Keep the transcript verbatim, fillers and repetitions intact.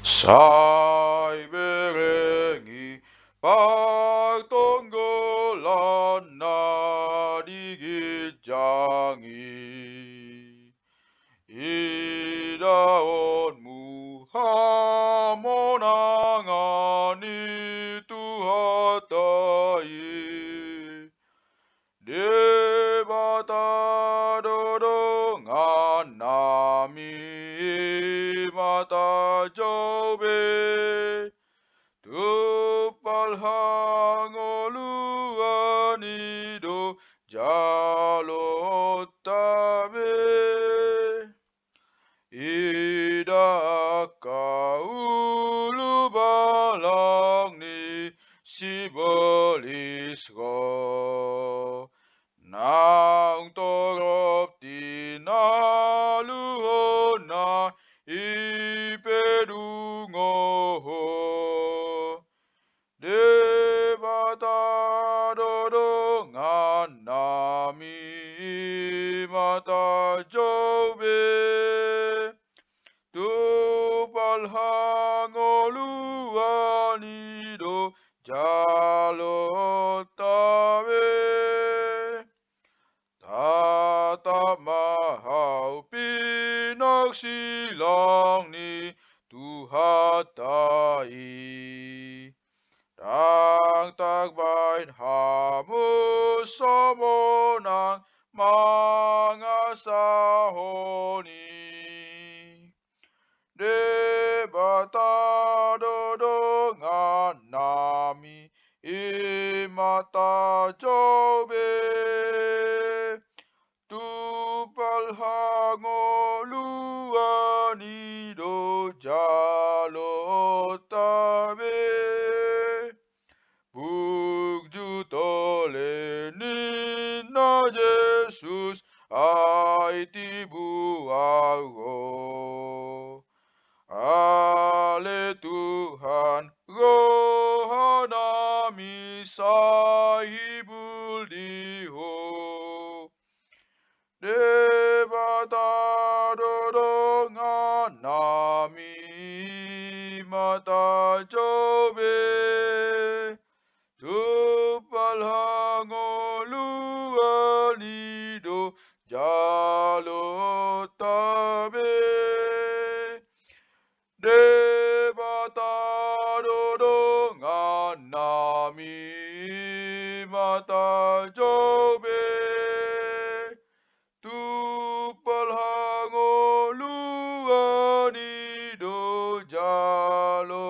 Sai berengi pagtonggolan na digijangi idaonmu hamonangani tuhatai debata dodongan nami mata jobe tupal hangoluan ido jalotabe ida kaulu balang ni sibolisgo nang torop tinaluhona ipedungoho debata dodongan nami mata jobe tupal hangoluan ido jalotabe tatap mahau pinagsilang ni tuhatai Dang tagbain hamus samo ng mga sahoni. Debata dodongan nami imata jobe. Tupal hangoluan ido jalotabe. Pugjutole na Jesus ay tibuago. Ale Tuhan rohanami sa hibul diho. Debata dodongan nami mata jobe. Tupal hangoluan ido jalotabe debata dodongan nami mata jobe tupal hangoluan ido jalo